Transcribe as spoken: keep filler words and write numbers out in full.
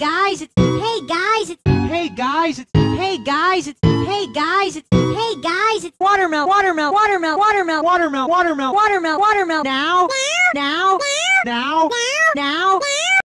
guys, it's hey guys, it's hey guys, it's hey guys, it's hey guys, it's hey guys, it's watermelon, watermelon, watermelon, watermelon, watermelon, watermelon, watermelon, watermelon. Now, now, now, now, now.